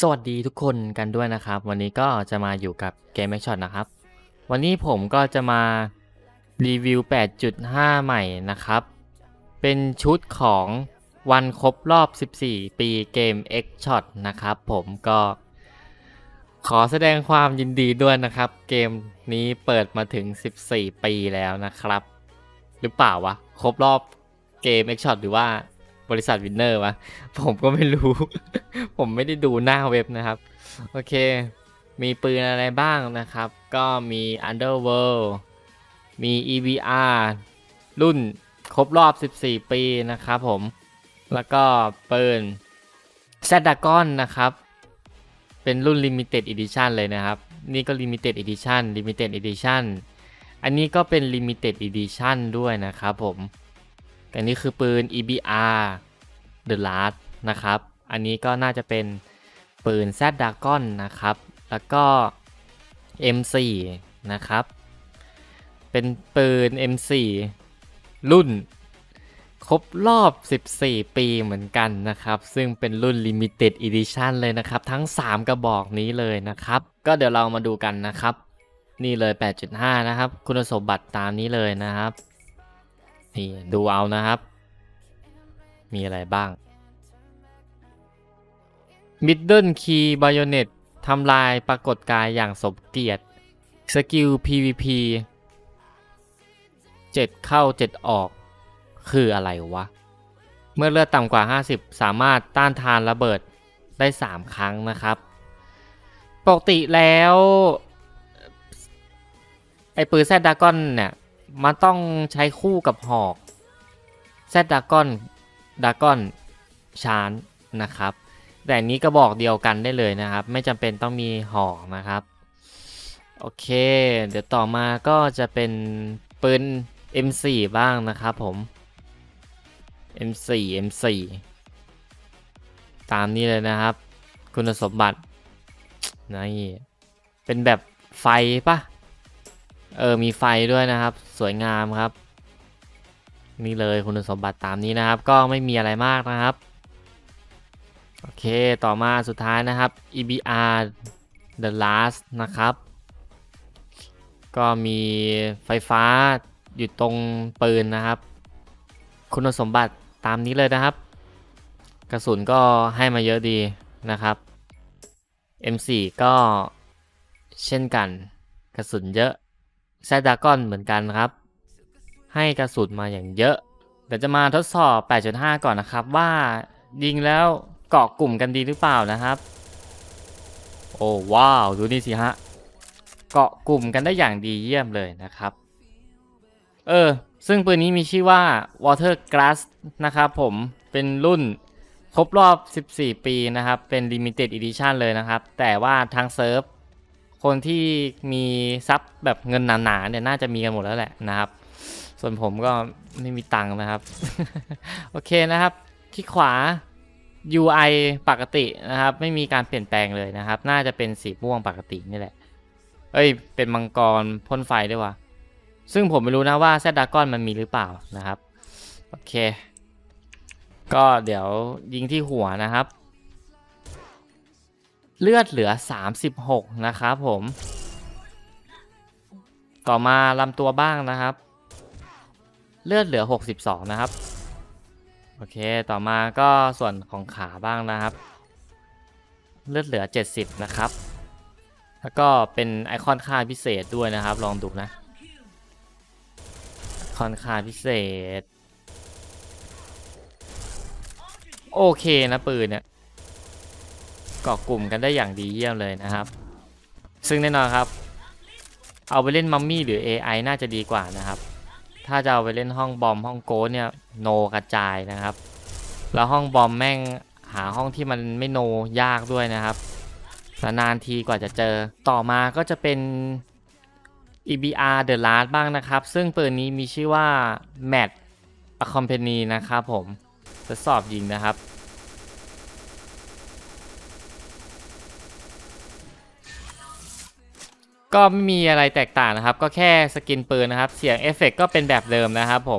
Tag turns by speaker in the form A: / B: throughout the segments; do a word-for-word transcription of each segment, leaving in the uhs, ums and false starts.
A: สวัสดีทุกคนกันด้วยนะครับวันนี้ก็จะมาอยู่กับเกมแม็กช็อตนะครับวันนี้ผมก็จะมารีวิว แปดจุดห้า ใหม่นะครับเป็นชุดของวันครบรอบสิบสี่ปีเกม X Shot นะครับผมก็ขอแสดงความยินดีด้วยนะครับเกมนี้เปิดมาถึงสิบสี่ปีแล้วนะครับหรือเปล่าวะครบรอบเกม X Shot หรือว่าบริษัทวินเนอร์วะผมก็ไม่รู้ ผมไม่ได้ดูหน้าเว็บนะครับโอเคมีปืนอะไรบ้างนะครับก็มี Underworld มี อี บี อาร์ รุ่นครบรอบสิบสี่ปีนะครับผมแล้วก็ปืน Z-Dragon นะครับเป็นรุ่น Limited Edition เลยนะครับนี่ก็ Limited Edition Limited Edition อันนี้ก็เป็น Limited Edition ด้วยนะครับผมอันนี้คือปืน อี บี อาร์ The Last นะครับอันนี้ก็น่าจะเป็นปืน Z-Dragon นะครับแล้วก็ เอ็ม โฟร์ นะครับเป็นปืน เอ็ม โฟร์ รุ่นครบรอบสิบสี่ปีเหมือนกันนะครับซึ่งเป็นรุ่น Limited Edition เลยนะครับทั้งสามกระบอกนี้เลยนะครับก็เดี๋ยวเรามาดูกันนะครับนี่เลย แปดจุดห้า นะครับคุณสมบัติตามนี้เลยนะครับนี่ดูเอานะครับมีอะไรบ้าง Middle Key Bayonet ทำลายปรากฏกายอย่างสมเกียรติสกิล พี วี พี เจ็ดเข้าเจ็ดออกคืออะไรวะเมื่อเลือดต่ำกว่าห้าสิบสามารถต้านทานระเบิดได้สามครั้งนะครับปกติแล้วไอ้ปืน Z-Dragon เนี่ยมันต้องใช้คู่กับหอก Z-Dragon Dragon ชานนะครับแต่นี้ก็บอกเดียวกันได้เลยนะครับไม่จำเป็นต้องมีหอกนะครับโอเคเดี๋ยวต่อมาก็จะเป็นปืน เอ็ม โฟร์ บ้างนะครับผม เอ็ม โฟร์ เอ็ม โฟร์ ตามนี้เลยนะครับคุณสมบัตินี่เป็นแบบไฟปะเออมีไฟด้วยนะครับสวยงามครับนี่เลยคุณสมบัติตามนี้นะครับก็ไม่มีอะไรมากนะครับโอเคต่อมาสุดท้ายนะครับ อี บี อาร์ The Last นะครับก็มีไฟฟ้าอยู่ตรงปืนนะครับคุณสมบัติตามนี้เลยนะครับกระสุนก็ให้มาเยอะดีนะครับ เอ็ม โฟร์ ก็เช่นกันกระสุนเยอะ Z-Dragon เหมือนกันครับให้กระสุนมาอย่างเยอะเดี๋ยวจะมาทดสอบ แปดจุดห้า ก่อนนะครับว่ายิงแล้วเกาะกลุ่มกันดีหรือเปล่านะครับโอ้ว้าวดูนี่สิฮะเกาะกลุ่มกันได้อย่างดีเยี่ยมเลยนะครับเออซึ่งปืนนี้มีชื่อว่า Water Glass นะครับผมเป็นรุ่นครบรอบสิบสี่ปีนะครับเป็น Limited Edition เลยนะครับแต่ว่าทางเซิร์ฟคนที่มีซับแบบเงินหนาๆเนี่ยน่าจะมีกันหมดแล้วแหละนะครับส่วนผมก็ไม่มีตังค์นะครับ โอเคนะครับที่ขวา ยู ไอ ปกตินะครับไม่มีการเปลี่ยนแปลงเลยนะครับน่าจะเป็นสีม่วงปกตินี่แหละเอ้ยเป็นมังกรพ่นไฟด้วยวะซึ่งผมไม่รู้นะว่า Z-Dragon มันมีหรือเปล่านะครับโอเคก็เดี๋ยวยิงที่หัวนะครับเลือดเหลือสามสิบหกนะครับผมต่อมาลำตัวบ้างนะครับเลือดเหลือหกสิบสองนะครับโอเคต่อมาก็ส่วนของขาบ้างนะครับเลือดเหลือเจ็ดสิบนะครับแล้วก็เป็นไอคอนค่าพิเศษด้วยนะครับลองดูนะไอคอนค่าพิเศษโอเคนะปืนเนี่ยเกาะกลุ่มกันได้อย่างดีเยี่ยมเลยนะครับซึ่งแน่นอนครับเอาไปเล่นมัมมี่หรือ เอ ไอ น่าจะดีกว่านะครับถ้าจะเอาไปเล่นห้องบอมห้องโกดเนี่ยโนกระจายนะครับแล้วห้องบอมแม่งหาห้องที่มันไม่โนยากด้วยนะครับนานทีกว่าจะเจอต่อมาก็จะเป็น อี บี อาร์ The Last บ้างนะครับซึ่งปืนนี้มีชื่อว่า Mad Accompany นะครับผมทดสอบยิงนะครับก็ไม่มีอะไรแตกต่างนะครับก็แค่สกินปืนนะครับเสียงเอฟเฟกต์ก็เป็นแบบเดิมนะครับผม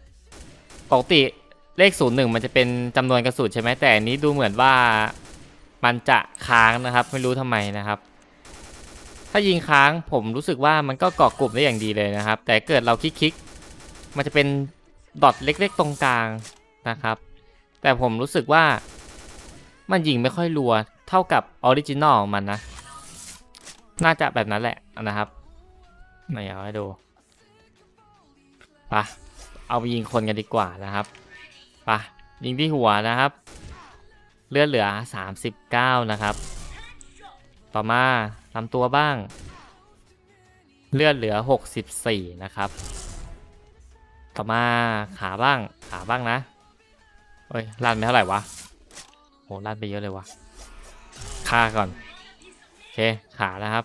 A: ปกติเลขศูนย์หนึ่งมันจะเป็นจำนวนกระสุนใช่ไหมแต่อันนี้ดูเหมือนว่ามันจะค้างนะครับไม่รู้ทำไมนะครับ ถ้ายิงค้างผมรู้สึกว่ามันก็เกาะกลุ่มได้อย่างดีเลยนะครับแต่เกิดเราคลิกๆมันจะเป็นดอทเล็กๆตรงกลางนะครับแต่ผมรู้สึกว่ามันยิงไม่ค่อยรัวเท่ากับออริจินอลของมันนะน่าจะแบบนั้นแหละนะครับไม่เอาให้ดูปะเอาไปยิงคนกันดีกว่านะครับปะยิงที่หัวนะครับเลือดเหลือสามสิบเก้านะครับต่อมาลำตัวบ้างเลือดเหลือหกสิบสี่นะครับต่อมาขาบ้างขาบ้างนะเฮ้ยลั่นไปเท่าไหร่วะโหลั่นไปเยอะเลยวะฆ่าก่อนโอเคขานะครับ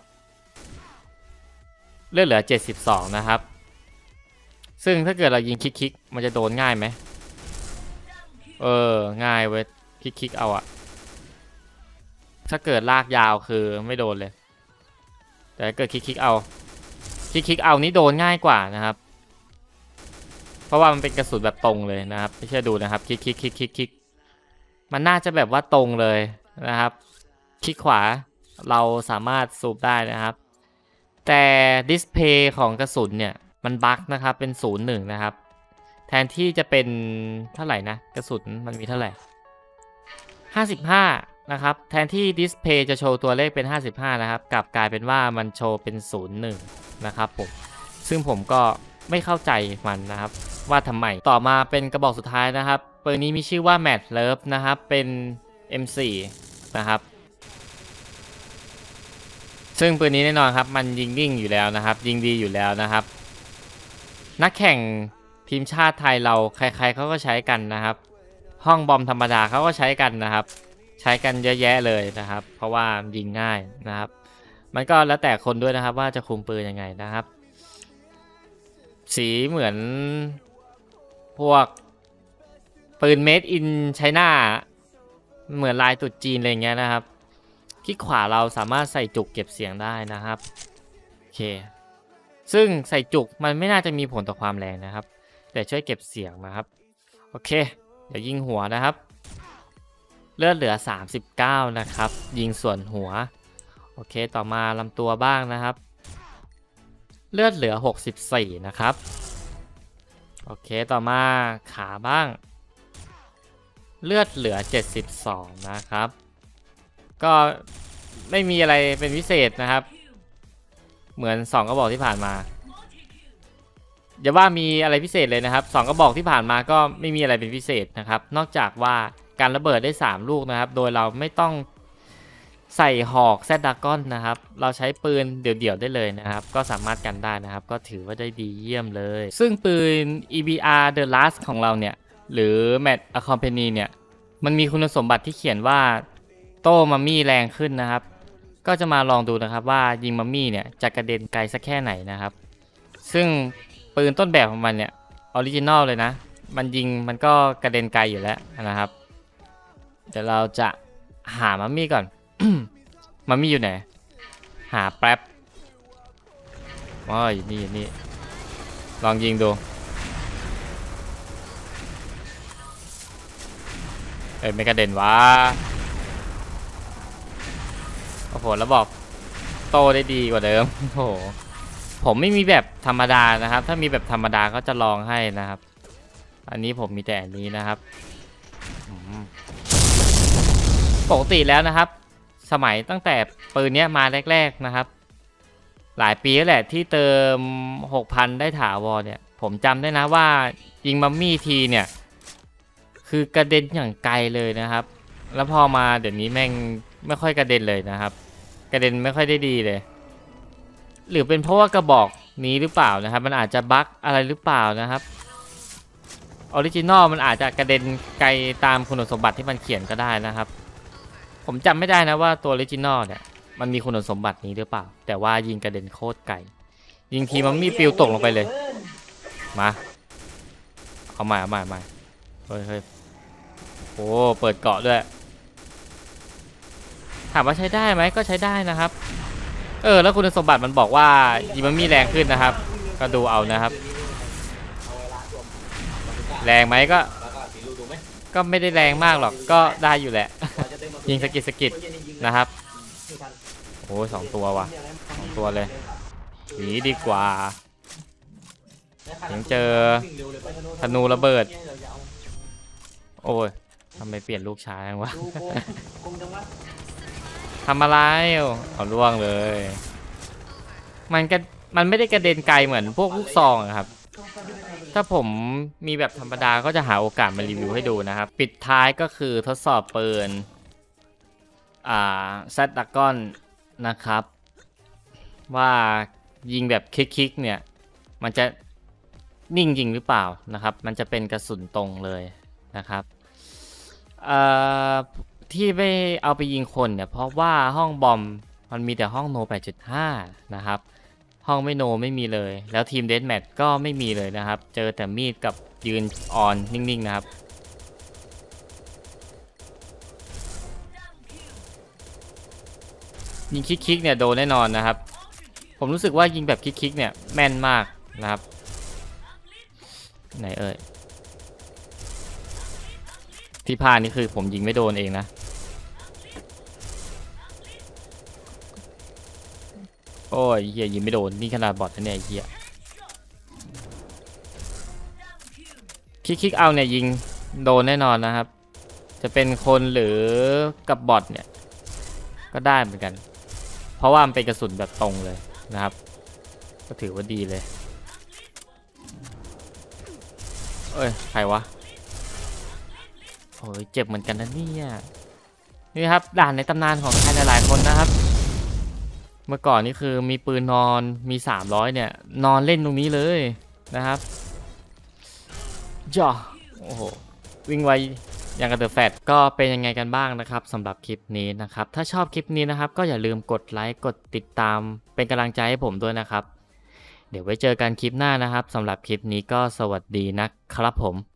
A: เลือดเหลือเจ็ดสิบสองนะครับซึ่งถ้าเกิดเรายิงคลิกๆมันจะโดนง่ายไหมเออง่ายเว้ยคลิกๆเอาอะถ้าเกิดลากยาวคือไม่โดนเลยแต่เกิดคลิกๆเอาคลิกๆเอานี้โดนง่ายกว่านะครับเพราะว่ามันเป็นกระสุนแบบตรงเลยนะครับไม่เชื่อดูนะครับคลิกคลิกคลิกคลิกคลิกมันน่าจะแบบว่าตรงเลยนะครับคลิกขวาเราสามารถซูมได้นะครับแต่ดิสเพย์ของกระสุนเนี่ยมันบั๊กนะครับเป็นศูนย์หนึ่งนะครับแทนที่จะเป็นเท่าไหร่นะกระสุนมันมีเท่าไหร่ห้าสิบห้านะครับแทนที่ดิสเพย์จะโชว์ตัวเลขเป็นห้าสิบห้านะครับกลับกลายเป็นว่ามันโชว์เป็นศูนย์หนึ่งนะครับผมซึ่งผมก็ไม่เข้าใจมันนะครับว่าทำไมต่อมาเป็นกระบอกสุดท้ายนะครับปืนนี้มีชื่อว่า Mad Love นะครับเป็น เอ็ม โฟร์ นะครับซึ่งปืนนี้แน่นอนครับมันยิงวิ่งอยู่แล้วนะครับยิงดีอยู่แล้วนะครับนักแข่งทีมชาติไทยเราใครๆเขาก็ใช้กันนะครับห้องบอมธรรมดาเขาก็ใช้กันนะครับใช้กันเยอะแยะเลยนะครับเพราะว่ายิงง่ายนะครับมันก็แล้วแต่คนด้วยนะครับว่าจะคุมปืนยังไงนะครับสีเหมือนพวกปืน Made in China เหมือนลายตุ๊ดจีนอะไรเงี้ยนะครับคลิกขวาเราสามารถใส่จุกเก็บเสียงได้นะครับโอเคซึ่งใส่จุกมันไม่น่าจะมีผลต่อความแรงนะครับแต่ช่วยเก็บเสียงนะครับโอเคเดี๋ยวยิงหัวนะครับเลือดเหลือสามสิบเก้านะครับยิงส่วนหัวโอเคต่อมาลำตัวบ้างนะครับเลือดเหลือหกสิบสี่นะครับโอเคต่อมาขาบ้างเลือดเหลือเจ็ดสิบสองนะครับก็ไม่มีอะไรเป็นพิเศษนะครับเหมือนสองกระบอกที่ผ่านมาอย่าว่ามีอะไรพิเศษเลยนะครับสองกระบอกที่ผ่านมาก็ไม่มีอะไรเป็นพิเศษนะครับนอกจากว่าการระเบิดได้สามลูกนะครับโดยเราไม่ต้องใส่หอกแซดดากอนนะครับเราใช้ปืนเดี่ยวๆได้เลยนะครับก็สามารถกันได้นะครับก็ถือว่าได้ดีเยี่ยมเลยซึ่งปืน อี บี อาร์ The Last ของเราเนี่ยหรือ Mad Accompany เนี่ยมันมีคุณสมบัติที่เขียนว่าโต้มัมมี่แรงขึ้นนะครับก็จะมาลองดูนะครับว่ายิงมัมมี่เนี่ยจะกระเด็นไกลสักแค่ไหนนะครับซึ่งปืนต้นแบบของมันเนี่ยออริจินอลเลยนะมันยิงมันก็กระเด็นไกลอยู่แล้วนะครับเดี๋ยวเราจะหามัมมี่ก่อน มัมมี่อยู่ไหนหาแป๊บอ๋ออยู่นี่อยู่นี่ลองยิงดูเอ้ยไม่กระเด็นวะโอ้โหแล้วบอกโตได้ดีกว่าเดิมโอ้โหผมไม่มีแบบธรรมดานะครับถ้ามีแบบธรรมดาก็จะลองให้นะครับอันนี้ผมมีแต่อันนี้นะครับปกติแล้วนะครับสมัยตั้งแต่ปืนนี้มาแรกๆนะครับหลายปีแล้วแหละที่เติม หกพัน ได้ถาวรเนี่ยผมจำได้นะว่ายิงมัมมี่ทีเนี่ยคือกระเด็นอย่างไกลเลยนะครับแล้วพอมาเดี๋ยวนี้แม่งไม่ค่อยกระเด็นเลยนะครับกระเด็นไม่ค่อยได้ดีเลยหรือเป็นเพราะว่ากระบอกนี้หรือเปล่านะครับมันอาจจะบั๊กอะไรหรือเปล่านะครับออริจินอลมันอาจจะกระเด็นไกลตามคุณสมบัติที่มันเขียนก็ได้นะครับผมจำไม่ได้นะว่าตัวออริจินอลเนี่ยมันมีคุณสมบัตินี้หรือเปล่าแต่ว่ายิงกระเด็นโคตรไกลยิงทีมันมีปิวตกลงไปเลยมาเอาใหม่เอาใหม่ใหม่เฮ้ยเฮ้ยโอ้เปิดเกาะด้วยถามว่าใช้ได้ไหมก็ใช้ได้นะครับเออแล้วคุณสมบัติมันบอกว่ายิงมันมีแรงขึ้นนะครับก็ดูเอานะครับแรงไหมก็ก็ไม่ได้แรงมากหรอกก็ได้อยู่แหละยิงสกิดสกิดนะครับโอ้ยสองตัวว่ะสองตัวเลยหนีดีกว่ายังเจอธนูระเบิดโอ้ยทำไมเปลี่ยนลูกช้าจังวะ ทำอะไรเอาล่วงเลยมันก็มันไม่ได้กระเด็นไกลเหมือนพวกลูกซองครับถ้าผมมีแบบธรรมดาก็จะหาโอกาสมารีวิวให้ดูนะครับปิดท้ายก็คือทดสอบปืนอ่าแซดดากอนนะครับว่ายิงแบบคลิกๆเนี่ยมันจะนิ่งจริงหรือเปล่านะครับมันจะเป็นกระสุนตรงเลยนะครับเอ่อที่ไม่เอาไปยิงคนเนี่ยเพราะว่าห้องบอมมันมีแต่ห้องโน แปดจุดห้า นะครับห้องไม่โนไม่มีเลยแล้วทีมเดธแมทก็ไม่มีเลยนะครับเจอแต่มีดกับยืนออนนิ่งๆนะครับยิงคลิกๆเนี่ยโดนแน่นอนนะครับผมรู้สึกว่ายิงแบบคลิกๆเนี่ยแม่นมากนะครับไหนเอ่ยที่พลาดนี่คือผมยิงไม่โดนเองนะโอ้ยเฮียยิงไม่โดนนี่ขนาดบอทนะเนี่ยเฮียคลิกๆเอาเนี่ยยิงโดนแน่นอนนะครับจะเป็นคนหรือกับบอทเนี่ยก็ได้เหมือนกันเพราะว่ามันเป็นกระสุนแบบตรงเลยนะครับก็ถือว่าดีเลยเอ้ยใครวะโอ้ยเจ็บเหมือนกันนะเนี่ยนี่ครับด่านในตำนานของใครหลายๆคนนะครับเมื่อก่อนนี่คือมีปืนนอนมีสามร้อยเนี่ยนอนเล่นตรงนี้เลยนะครับจ่อโอ้โหวิ่งไวอย่างกับเดอะแฟตก็เป็นยังไงกันบ้างนะครับสำหรับคลิปนี้นะครับถ้าชอบคลิปนี้นะครับก็อย่าลืมกดไลค์กดติดตามเป็นกำลังใจให้ผมด้วยนะครับเดี๋ยวไว้เจอกันคลิปหน้านะครับสำหรับคลิปนี้ก็สวัสดีนะครับผม